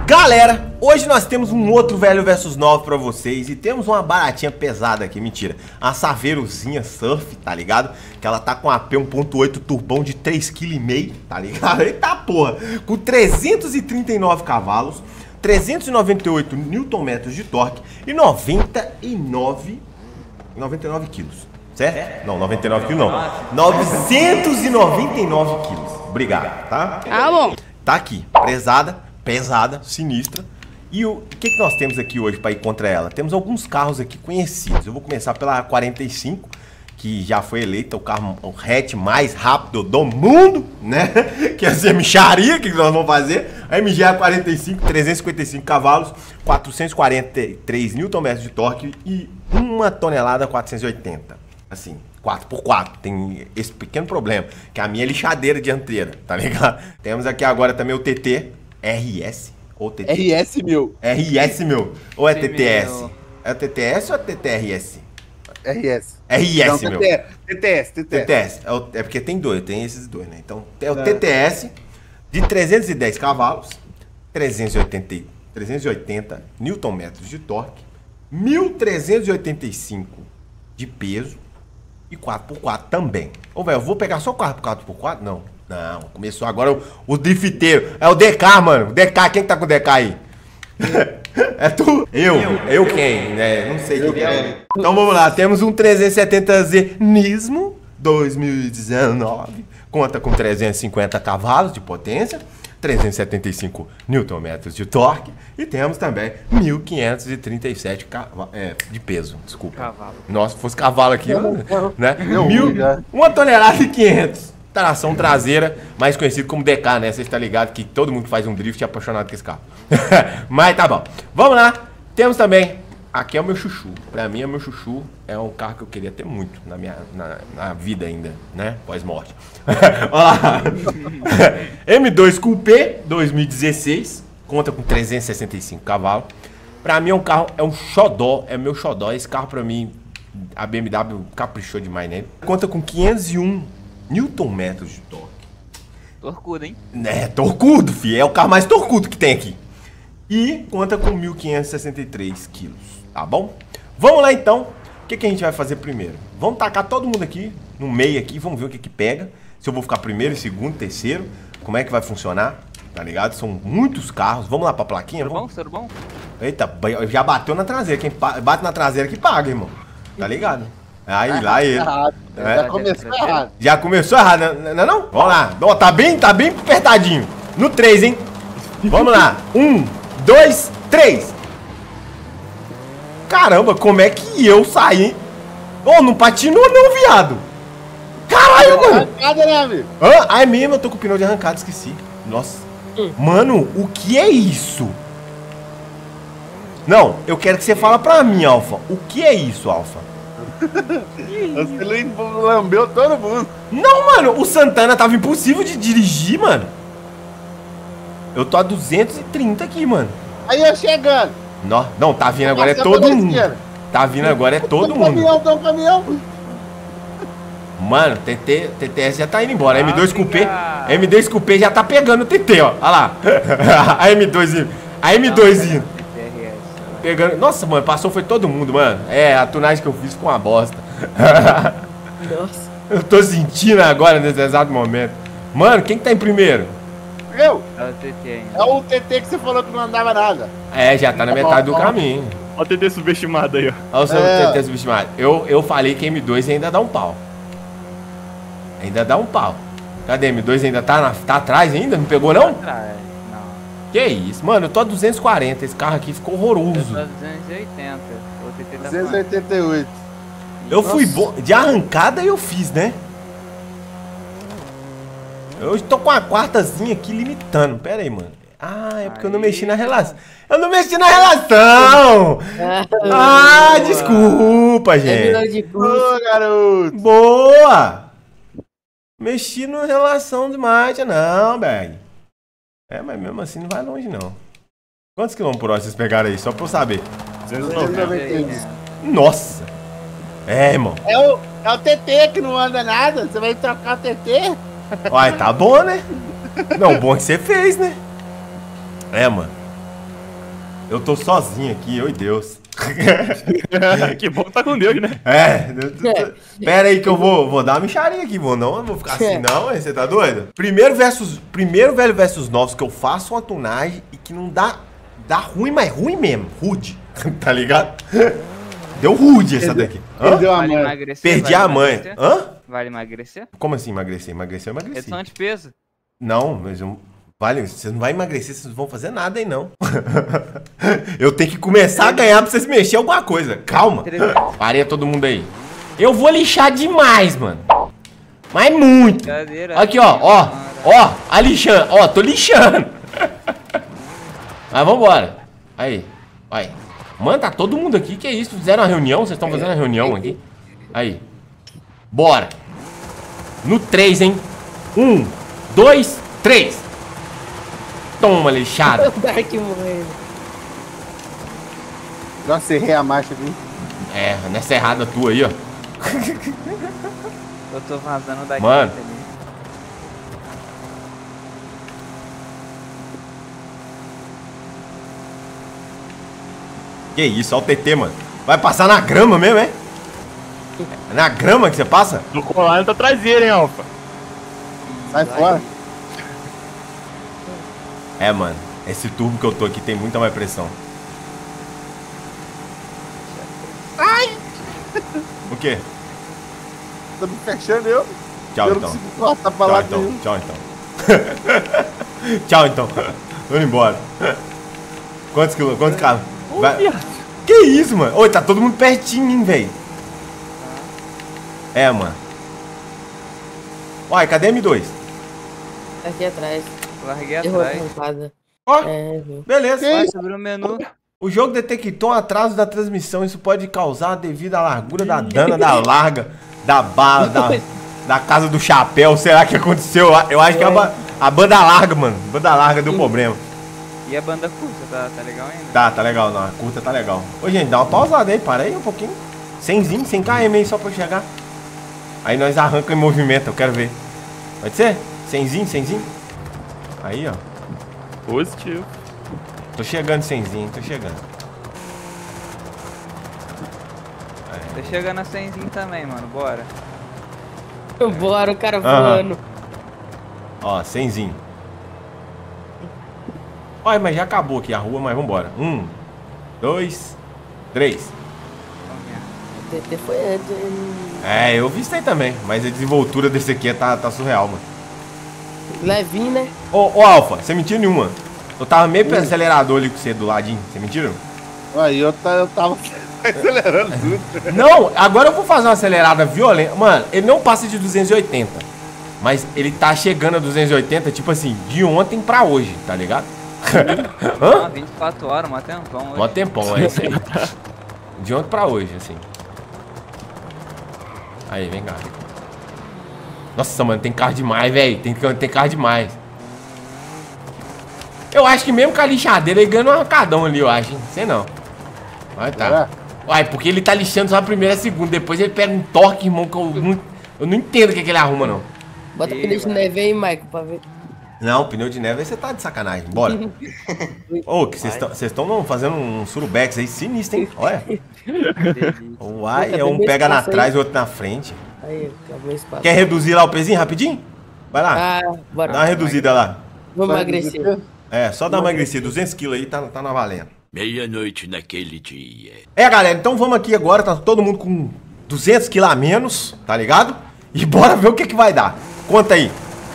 Galera, hoje nós temos um outro velho versus novo pra vocês. E temos uma baratinha pesada aqui, mentira. A Saveirozinha Surf, tá ligado? Que ela tá com AP 1.8 turbão de 3,5 kg, tá ligado? Eita porra! Com 339 cavalos, 398 Nm de torque e 99 quilos. Certo? Não, 99 quilos não. 999 quilos. Obrigado, tá? Ah, bom. Tá aqui, pesada, sinistra. E o que nós temos aqui hoje para ir contra ela? Temos alguns carros aqui conhecidos. Eu vou começar pela 45, que já foi eleita o carro, o hatch mais rápido do mundo, né? Que é a micharia que nós vamos fazer. A MG 45, 355 cavalos, 443 Nm de torque e 1 tonelada 480. Assim, 4x4. Tem esse pequeno problema, que a minha é lixadeira dianteira, tá ligado? Temos aqui agora também o TT RS. Ou TT? RS, meu. RS, meu. Ou é Sim, TTS? meu. É TTS ou é TTRS? RS. RS, Não, meu. TTS. TTS. É porque tem dois, tem esses dois, né? Então, é o TTS de 310 cavalos, 380 Nm de torque, 1.385 de peso e 4x4 também. Ô, velho, eu vou pegar só o carro 4x4? Não. Não, começou agora o drifteiro. É o DK, mano. O DK, quem que tá com o DK aí? É tu? Eu quem? Né? Não sei quem é. Então vamos lá, temos um 370Z Nismo 2019. Conta com 350 cavalos de potência, 375 Nm de torque e temos também 1.537 de peso, desculpa. Cavalo. Nossa, se fosse cavalo aqui, né? Já. 1 tonelada e 500. Tração traseira, mais conhecido como DK, né? Você está ligado que todo mundo que faz um drift é apaixonado com esse carro. Mas tá bom. Vamos lá. Temos também, aqui é o meu chuchu. Pra mim, é meu chuchu. É um carro que eu queria ter muito na vida ainda, né? Pós-morte. Olha lá. M2 Coupé 2016. Conta com 365 cavalos. Pra mim é um carro, é um xodó. É meu xodó. Esse carro pra mim, a BMW caprichou demais nele. Conta com 501 Nm de torque. Torcudo, hein? É, torcudo, fi. É o carro mais torcudo que tem aqui. E conta com 1.563 quilos, tá bom? Vamos lá então. O que a gente vai fazer primeiro? Vamos tacar todo mundo aqui, no meio aqui, vamos ver o que pega. Se eu vou ficar primeiro, segundo, terceiro. Como é que vai funcionar, tá ligado? São muitos carros. Vamos lá pra plaquinha? Tudo bom? Eita, já bateu na traseira. Quem bate na traseira que paga, irmão. Tá ligado? Aí, lá ele. Já começou errado. Já começou errado, não? Vamos lá. Ó, tá bem apertadinho. No 3, hein? Vamos lá. 1, 2, 3. Caramba, como é que eu saí, hein? Ô, não patinou não, viado. Caralho, mano. Arrancada, né, amigo? É mesmo, eu tô com o pneu de arrancada, esqueci. Nossa. Mano, o que é isso? Não, eu quero que você fale pra mim, Alfa. O que é isso, Alfa? Você lambeu todo mundo. Não, mano, o Santana tava impossível de dirigir, mano. Eu tô a 230 aqui, mano. Aí eu chegando. Não, tá vindo agora é todo mundo. Tá vindo agora é todo mundo. Tem um caminhão. Mano, TTS já tá indo embora. M2 Coupé já tá pegando o TT, ó. Olha lá. A M2 indo. Pegando. Nossa, mano, passou foi todo mundo, mano. É, a tunagem que eu fiz com uma bosta. Nossa. Eu tô sentindo agora nesse exato momento. Mano, quem que tá em primeiro? Eu. É o TT ainda. É o TT que você falou que não andava nada. É, já tá na metade do caminho. Olha o TT subestimado aí, ó. Olha o seu TT subestimado. Eu falei que M2 ainda dá um pau. Ainda dá um pau. Cadê? M2 ainda tá atrás ainda? Não pegou não? Atrás, não. Que isso? Mano, eu tô a 240. Esse carro aqui ficou horroroso. Eu tô a 280. O TT tá 288. Eu fui bom. De arrancada eu fiz, né? Eu tô com a quartazinha aqui limitando. Pera aí, mano. Ah, é porque eu não mexi na relação. Eu não mexi na relação! Ah, desculpa, gente. Ô, garoto. Boa! Mexi na relação de marcha, não, velho. É, mas mesmo assim não vai longe, não. Quantos quilômetros por hora vocês pegaram aí? Só pra eu saber. 290. Nossa! É, irmão. É o TT que não anda nada. Você vai trocar o TT? Uai, tá bom, né? Não, bom que você fez, né? É, mano. Eu tô sozinho aqui, oi Deus. Que bom que tá com Deus, né? Pera aí que eu vou dar uma micharia aqui, não vou ficar assim não, você tá doido? Primeiro velho versus novos que eu faço uma tunagem e que não dá ruim, mas ruim mesmo, rude, tá ligado? Deu rude essa daqui. Perdeu a Vale mãe. emagrecer? Perdi Vale a mãe. emagrecer? Hã? Vale emagrecer? Como assim emagrecer? Emagrecer, eu emagreci. Redução de peso. Não, mas vale, vocês não vão emagrecer, vocês não vão fazer nada aí não. Eu tenho que começar a ganhar pra vocês mexer alguma coisa. Calma. Pareia todo mundo aí. Eu vou lixar demais, mano. Mas muito. Brincadeira. Aqui, ó, a lixando. Ó, tô lixando. Mas vambora. Aí, vai. Mano, tá todo mundo aqui, que é isso? Fizeram uma reunião? Vocês estão fazendo uma reunião aqui? Aí. Bora. No 3, hein? 1, 2, 3. Toma, lixada. O Dark morreu. Já cerrei a marcha aqui. É, nessa errada tua aí, ó. Eu tô vazando daqui. Mano. Ali. Que isso, ó o TT, mano. Vai passar na grama mesmo, é? É na grama que você passa? Tô colado tá traseiro, hein, Alfa? Sai fora. É, mano. Esse turbo que eu tô aqui tem muita mais pressão. O quê? Tá me fechando eu. Tchau, Eu não então. consigo cortar pra Tchau, lá então. nenhum. Tchau, então. Tchau, então. Tô indo embora. Quantos carros? Vai... Que isso, mano? Oi, tá todo mundo pertinho, hein, velho? É, mano. Uai, cadê M2? Aqui atrás. Larguei Errou a atrás. rampada. Ó, É, viu? beleza. Vai subir o menu. O jogo detectou um atraso da transmissão. Isso pode causar devido à largura da dana, da larga, da bala, da casa do chapéu. Será que aconteceu? Eu acho que a banda larga, mano. A banda larga deu problema. E a banda curta, tá legal ainda? Tá legal, não. A curta tá legal. Ô, gente, dá uma pausada aí, para aí um pouquinho. 100 km aí só pra eu chegar. Aí nós arrancamos em movimento, eu quero ver. Pode ser? 100. Aí, ó. Positivo. Tô chegando 100, tô chegando. Tô chegando a 100 também, mano. Bora. Bora, o cara Aham. voando. Ó, 100. Olha, mas já acabou aqui a rua, mas vambora. 1, 2, 3. Vamos ver. O TT foi antes. hein? É, eu vi isso aí também. Mas a desenvoltura desse aqui tá surreal, mano. Levinho, né? Ô, Alfa, você mentiu nenhuma. Eu tava meio pro acelerador ali com você do ladinho. Você mentiu? Aí eu tava acelerando tudo. Não, agora eu vou fazer uma acelerada violenta. Mano, ele não passa de 280. Mas ele tá chegando a 280, tipo assim, de ontem pra hoje, tá ligado? Hã? 24 horas, mó tempão hoje. Mó tempão, é isso aí. De ontem pra hoje, assim. Aí, vem cá. Nossa, mano, tem carro demais, velho. Tem carro demais. Eu acho que mesmo com a lixadeira ele ganha um arrancadão ali, eu acho, hein? Sei não. Vai tá. Uai, porque ele tá lixando só a primeira e a segunda. Depois ele pega um torque, irmão, que eu não entendo o que ele arruma, não. Bota o pneu de neve aí, Michael, pra ver. Não, pneu de neve aí você tá de sacanagem. Bora. Ô, que vocês estão fazendo um surubex aí sinistro, hein? Olha. Uai, é um pega na trás e outro na frente. Aí, acabou o espaço. Quer reduzir lá o pezinho rapidinho? Vai lá. Ah, bora. Dá uma reduzida lá. Vou emagrecer. É, só dá uma emagrecida. 200 kg aí tá na valendo. Meia-noite naquele dia. É, galera, então vamos aqui agora. Tá todo mundo com 200 kg a menos, tá ligado? E bora ver o que vai dar. Conta aí.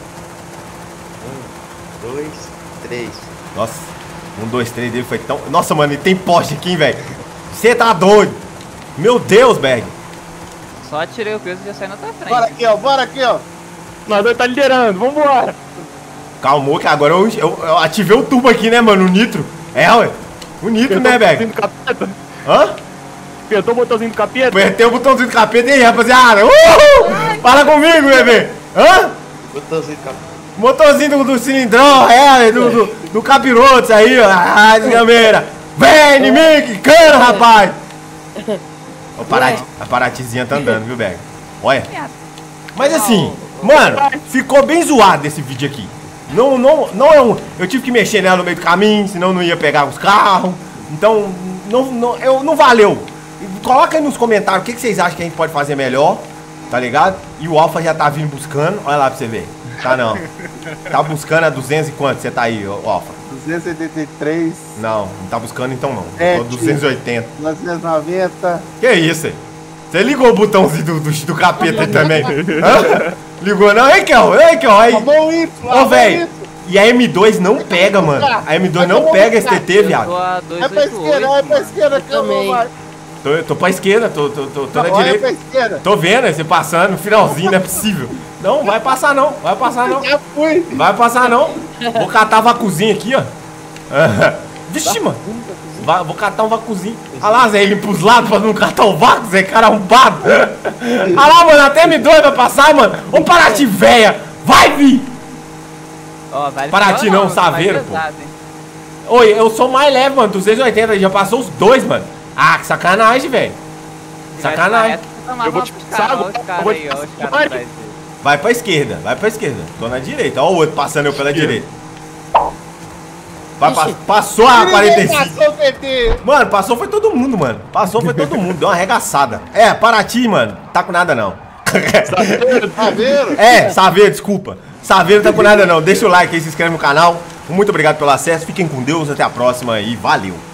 1, 2, 3. Nossa, 1, 2, 3 dele foi tão... Nossa, mano, e tem poste aqui, hein, velho. Você tá doido. Meu Deus, Berg. Só tirei o peso e já saí na tua frente. Bora aqui, ó. Nós dois tá liderando, vambora. Calmou que agora eu ativei o turbo aqui, né, mano? O nitro. É, ué. O nitro, né, Berg? Do capeta. Hã? Apertou o botãozinho do capeta. Apertei o botãozinho do capeta e aí, rapaziada. Fala comigo, bebê. Hã? Botãozinho de capeta. Motorzinho do cilindrão, do capiroto aí, ó. Ah, desgrameira. Vem em mim, que cana, rapaz. A Paratizinha tá andando, viu, Berg? Olha. Mas assim, mano, ficou bem zoado esse vídeo aqui. Não é um... Eu tive que mexer nela no meio do caminho, senão não ia pegar os carros. Então, não valeu. Coloca aí nos comentários o que vocês acham que a gente pode fazer melhor, tá ligado? E o Alfa já tá vindo buscando, olha lá pra você ver. Tá não. Tá buscando a 200 e quanto você tá aí, Alfa? 283. Não tá buscando então não. É, Tô 280. 290. Que isso aí? Você ligou o botãozinho do capeta aí também? Hã? Ligou não? Ei, Kel, aí. A mão Y. Ô, velho. E a M2 não pega, mano. A M2 não pega esse TT, Eu viado. tô a É pra esquerda, é pra 288, esquerda que eu vou, também. vai. Tô pra esquerda, tô na Olha pra direita. esquerda. Tô vendo você passando no finalzinho, não é possível. Não, vai passar não, vai passar não. Já fui. Vai passar não. Vou catar a vacuzinha aqui, ó. Vixe, mano. Vou catar um vacuzinho. Olha lá, Zé, ele pros lados pra não catar o vácuo, Zé, cara arrombado. Olha lá, mano, até M2 vai passar, mano. Ô, Paraty, véia. Vai vir. Ó, vale Paraty pior não, Saveiro, mais pô. pesado, hein? Oi, eu sou mais leve, mano. 280, já passou os dois, mano. Ah, que sacanagem, velho. Sacanagem. Eu vou te passar, Olha os caras aí, ó, os caras atrás dele. Vai pra esquerda, vai pra esquerda. Tô na direita. Ó o outro passando eu pela direita. Passou a 45. Passou o TT. Mano, passou foi todo mundo, mano. Passou foi todo mundo. Deu uma arregaçada. É, Paraty, mano. Tá com nada não. Tá vendo? É, Saveiro, desculpa. Saveiro tá com nada não. Deixa o like aí, se inscreve no canal. Muito obrigado pelo acesso. Fiquem com Deus. Até a próxima e valeu.